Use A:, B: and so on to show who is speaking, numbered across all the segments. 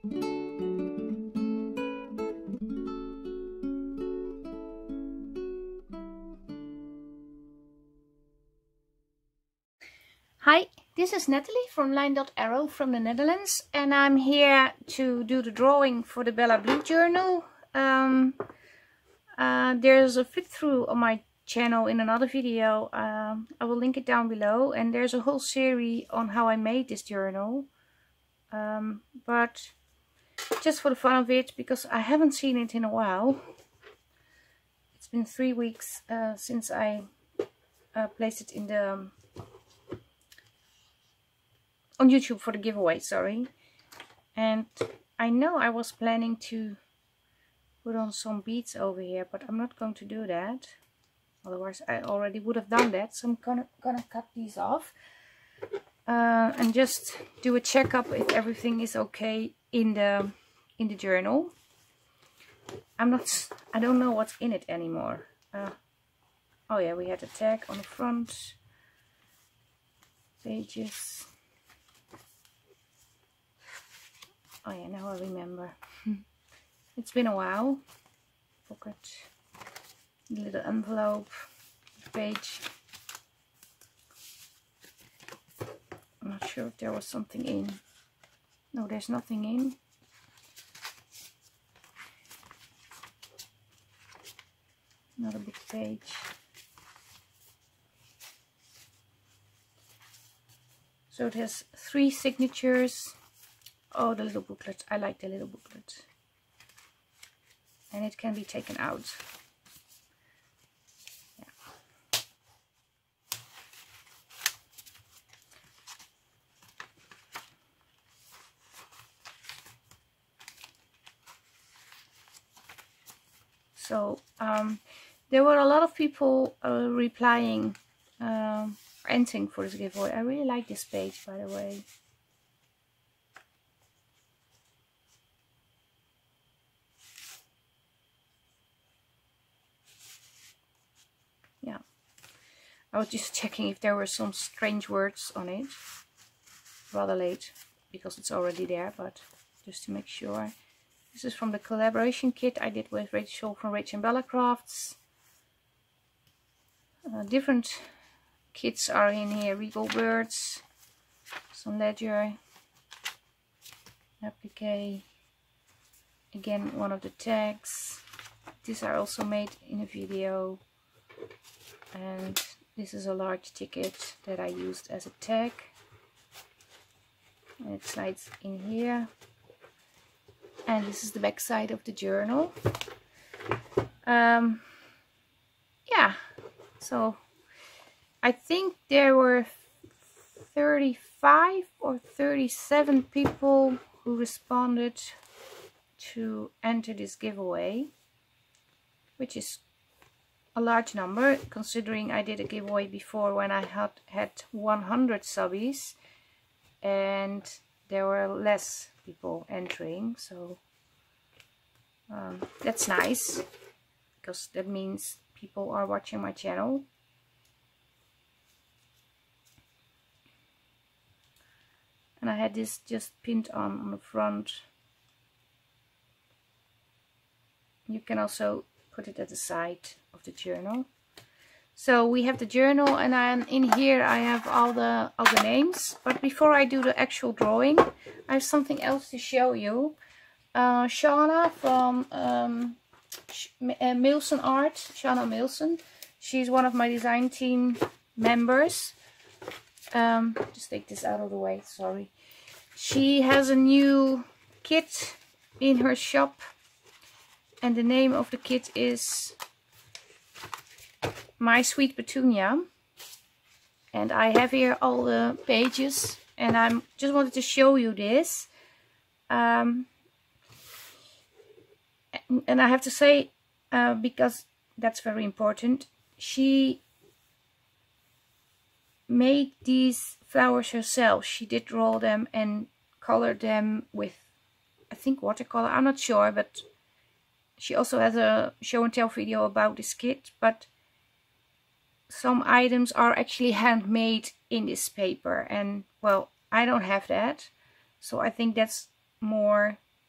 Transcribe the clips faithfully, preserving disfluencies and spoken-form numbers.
A: Hi, this is Natalie from Line dot Arrow from the Netherlands, and I'm here to do the drawing for the Bella Blue journal. Um, uh, there's a flip through on my channel in another video. um, I will link it down below, and there's a whole series on how I made this journal. Um, but just for the fun of it, because I haven't seen it in a while. It's been three weeks uh, since I uh, placed it in the um, on YouTube for the giveaway, sorry. And I know I was planning to put on some beads over here, but I'm not going to do that. Otherwise I already would have done that. So I'm gonna, gonna cut these off. Uh, and just do a checkup if everything is okay in the in the journal. I'm not, I don't know what's in it anymore. Uh, oh yeah, we had a tag on the front pages. Oh yeah, now I remember. It's been a while. Pocket, little envelope, page. I'm not sure if there was something in. No, there's nothing in. Another big page. So it has three signatures. Oh, the little booklet. I like the little booklet. And it can be taken out. Yeah. So, um, there were a lot of people uh, replying, uh, entering for this giveaway. I really like this page, by the way. Yeah, I was just checking if there were some strange words on it. Rather late, because it's already there, but just to make sure. This is from the collaboration kit I did with Rachel from Rach and Bella Crafts. Uh, different kits are in here. Regal Birds, some ledger, applique, again one of the tags. These are also made in a video. And this is a large ticket that I used as a tag. And it slides in here. And this is the back side of the journal. Um, yeah, so I think there were thirty-five or thirty-seven people who responded to enter this giveaway, which is a large number, considering I did a giveaway before when I had had one hundred subbies and there were less people entering. So um, that's nice, because that means people are watching my channel. And I had this just pinned on on the front. You can also put it at the side of the journal. So we have the journal, and I'm in here I have all the all the names. But before I do the actual drawing, I have something else to show you. Uh, Shauna from um, uh, Milson Art, Shauna Milson. She's one of my design team members. Um, just take this out of the way, sorry. She has a new kit in her shop, and the name of the kit is My Sweet Petunia. And I have here all the pages, and I just wanted to show you this. Um, and I have to say, uh, because that's very important, she made these flowers herself. She did draw them and colored them with, I think, watercolor. I'm not sure, but she also has a show and tell video about this kit. But some items are actually handmade in this paper, and well, I don't have that, so I think that's more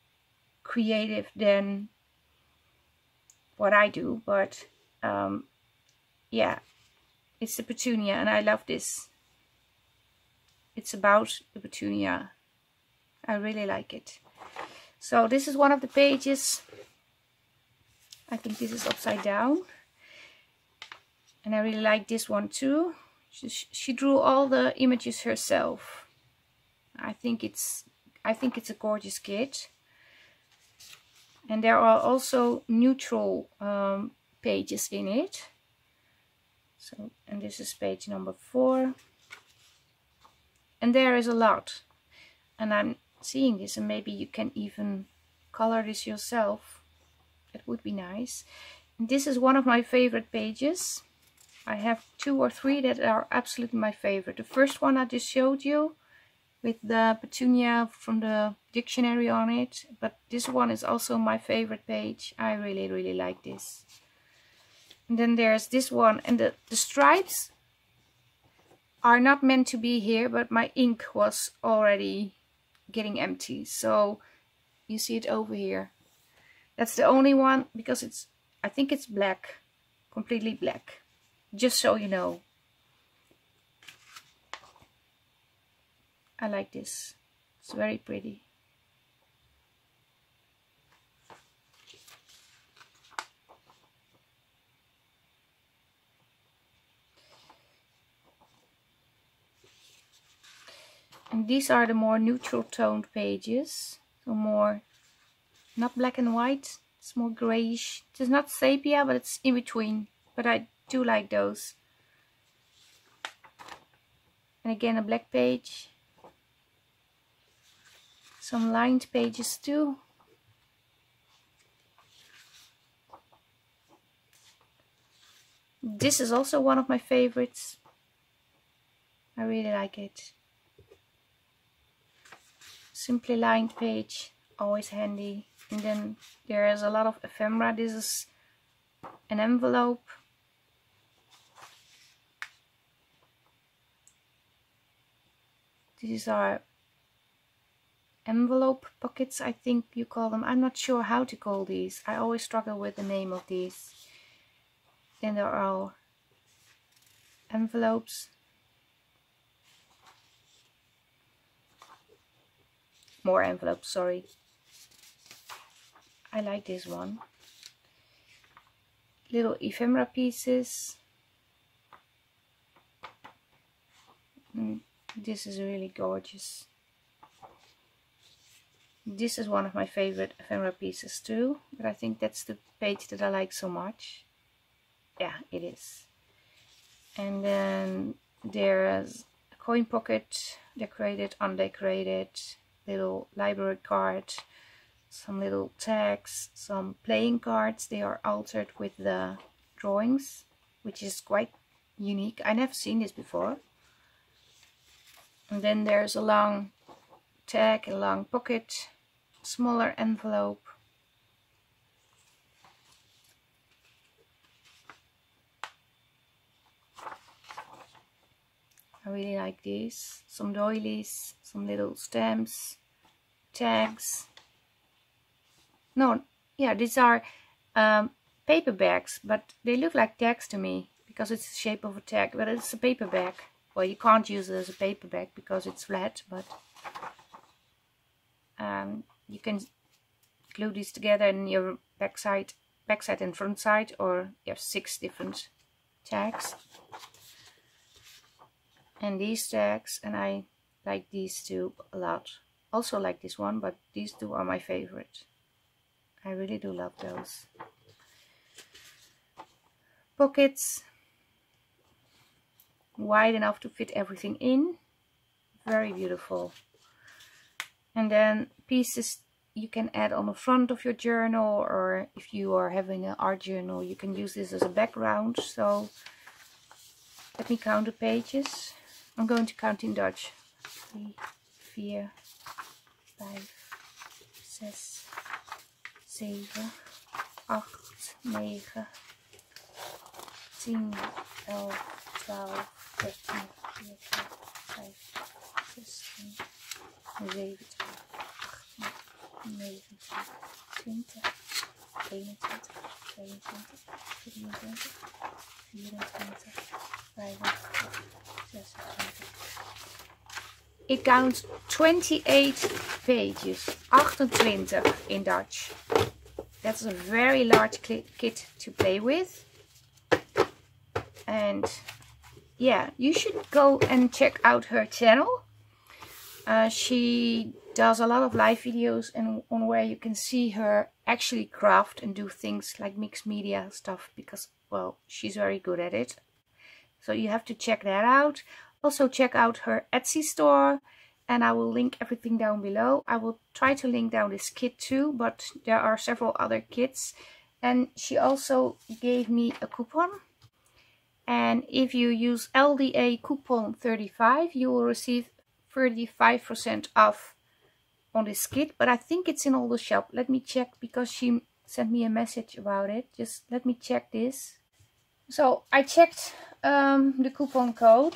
A: creative than what I do, but um, yeah, it's the petunia and I love this. It's about the petunia. I really like it. So this is one of the pages. I think this is upside down. And I really like this one too. She, she drew all the images herself. I think it's I think it's a gorgeous kit. And there are also neutral um, pages in it. So, and this is page number four. And there is a lot. And I'm seeing this, and maybe you can even color this yourself. It would be nice. And this is one of my favorite pages. I have two or three that are absolutely my favorite. The first one I just showed you with the petunia from the dictionary on it. But this one is also my favorite page. I really, really like this. And then there's this one. And the, the stripes are not meant to be here, but my ink was already getting empty. So you see it over here. That's the only one, because it's, I think it's black. Completely black. Just so you know. I like this. It's very pretty. And these are the more neutral toned pages. So more, not black and white. It's more grayish. It's not sepia, but it's in between. But I do like those. And again, a black page. Some lined pages too. This is also one of my favorites. I really like it. Simply lined page, always handy. And then there is a lot of ephemera. This is an envelope. These are envelope pockets, I think you call them. I'm not sure how to call these. I always struggle with the name of these. Then there are envelopes. More envelopes, sorry. I like this one. Little ephemera pieces. Mm, this is really gorgeous. This is one of my favorite ephemera pieces too, but I think that's the page that I like so much. Yeah, it is. And then there's a coin pocket, decorated, undecorated, little library card, some little tags, some playing cards. They are altered with the drawings, which is quite unique. I never seen this before. And then there's a long tag, a long pocket, smaller envelope. I really like these. Some doilies, some little stamps, tags. No, yeah, these are um, paper bags, but they look like tags to me because it's the shape of a tag, but it's a paper bag. Well, you can't use it as a paper bag because it's flat, but um, you can glue these together in your back side, back side and front side, or you have six different tags. And these tags, and I like these two a lot. Also like this one, but these two are my favorite. I really do love those. Pockets. Wide enough to fit everything in. Very beautiful. And then pieces you can add on the front of your journal, or if you are having an art journal, you can use this as a background. So let me count the pages. I'm going to count in Dutch. Three, vier, vijf, zes, zeven, acht, negen, tien, elf, twaalf, dertien, veertien, vijftien, zestien, zevenentwintig, achttien, negentien, twintig, eenentwintig, tweeëntwintig, drieëntwintig, vierentwintig, vijfentwintig, zesentwintig. It counts twenty-eight pages, achtentwintig in Dutch. That's a very large kit to play with. And yeah, you should go and check out her channel. Uh, she does a lot of live videos and on where you can see her actually craft and do things like mixed media stuff, because, well, she's very good at it. So you have to check that out. Also check out her Etsy store, and I will link everything down below. I will try to link down this kit too, but there are several other kits. And she also gave me a coupon. And if you use L D A coupon thirty-five, you will receive thirty-five percent off on this kit. But I think it's in all the shop. Let me check, because she sent me a message about it. Just let me check this. So I checked um, the coupon code.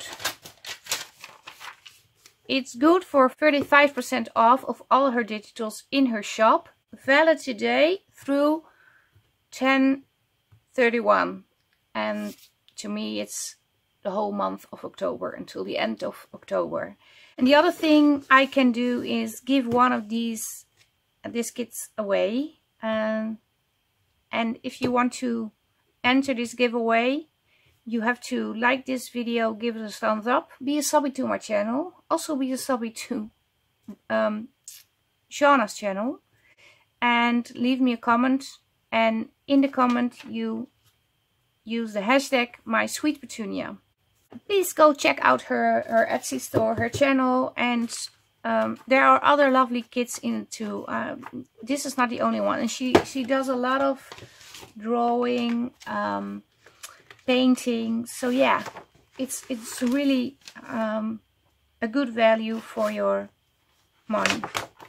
A: It's good for thirty-five percent off of all her digitals in her shop. Valid today through ten thirty-one. And to me it's the whole month of October until the end of October. And the other thing I can do is give one of these these kits away. Um, and if you want to enter this giveaway, you have to like this video, give it a thumbs up, be a subby to my channel, also be a subby to um, Shauna's channel, and leave me a comment. And in the comment you use the hashtag MySweetPetunia. Please go check out her, her Etsy store, her channel, and um, there are other lovely kits in it too. Um, this is not the only one, and she, she does a lot of drawing, um, painting. So yeah, it's it's really um, a good value for your money.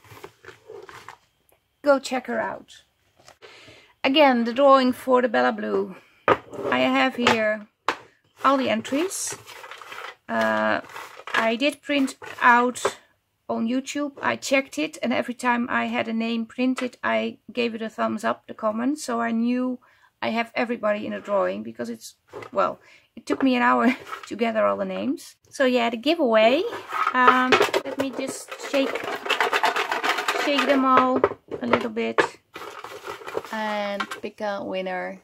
A: Go check her out. Again, the drawing for the Bella Blue. I have here all the entries. Uh, I did print out on YouTube. I checked it, and every time I had a name printed, I gave it a thumbs up, the comment, so I knew I have everybody in a drawing, because it's, well, it took me an hour to gather all the names. So yeah, the giveaway. Um, let me just shake, shake them all a little bit and pick a winner.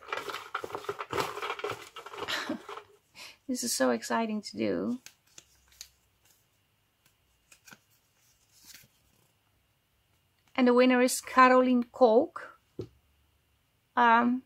A: This is so exciting to do. And the winner is Caroline Kolk. Um,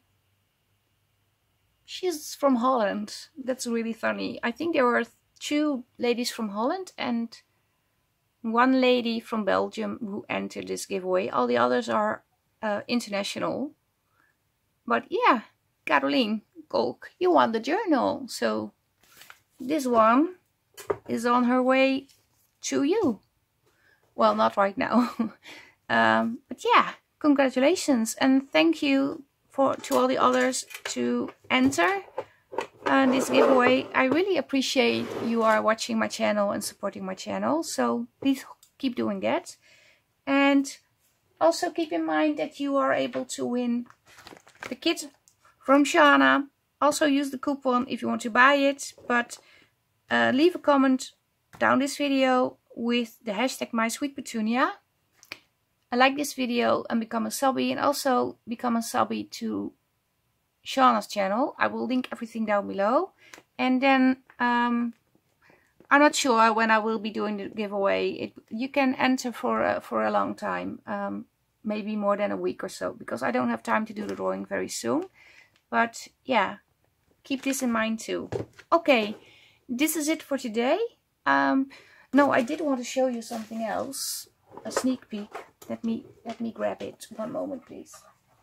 A: she's from Holland. That's really funny. I think there were two ladies from Holland and one lady from Belgium who entered this giveaway. All the others are uh, international. But yeah, Caroline Kolk, you won the journal. So this one is on her way to you. Well, not right now. um, but yeah, congratulations, and thank you for to all the others to enter uh, this giveaway. I really appreciate you are watching my channel and supporting my channel. So please keep doing that. And also keep in mind that you are able to win the kit from Shauna. Also use the coupon if you want to buy it, but uh, leave a comment down this video with the hashtag MySweetPetunia. I like this video and become a subby, and also become a subby to Shauna's channel. I will link everything down below. And then um, I'm not sure when I will be doing the giveaway. It, you can enter for a, for a long time, um, maybe more than a week or so, because I don't have time to do the drawing very soon. But yeah, keep this in mind too. Okay, this is it for today. Um, no, I did want to show you something else. A sneak peek. Let me let me grab it. One moment, please.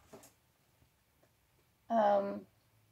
A: Um,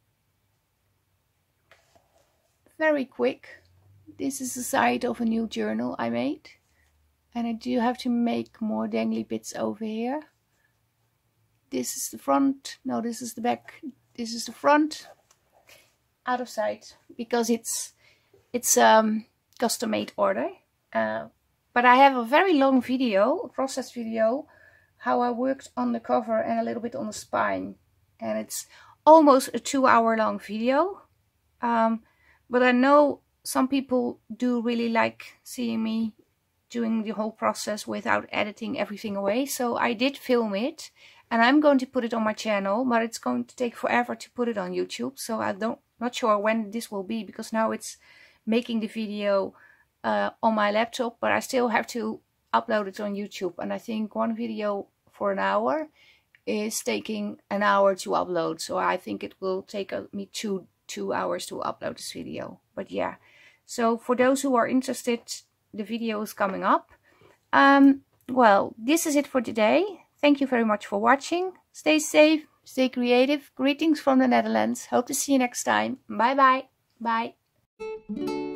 A: very quick. This is the side of a new journal I made. And I do have to make more dangly bits over here. This is the front. No, this is the back. This is the front. Out of sight, because it's it's um custom made order. Uh, but I have a very long video, a process video, how I worked on the cover and a little bit on the spine. And it's almost a two hour long video. Um, but I know some people do really like seeing me doing the whole process without editing everything away. So I did film it and I'm going to put it on my channel, but it's going to take forever to put it on YouTube. So I don't, not sure when this will be, because now it's making the video uh, on my laptop, but I still have to upload it on YouTube. And I think one video for an hour is taking an hour to upload. So I think it will take uh, me two, two hours to upload this video. But yeah, so for those who are interested, the video is coming up. Um, well, this is it for today. Thank you very much for watching. Stay safe, stay creative. Greetings from the Netherlands. Hope to see you next time. Bye bye. Bye.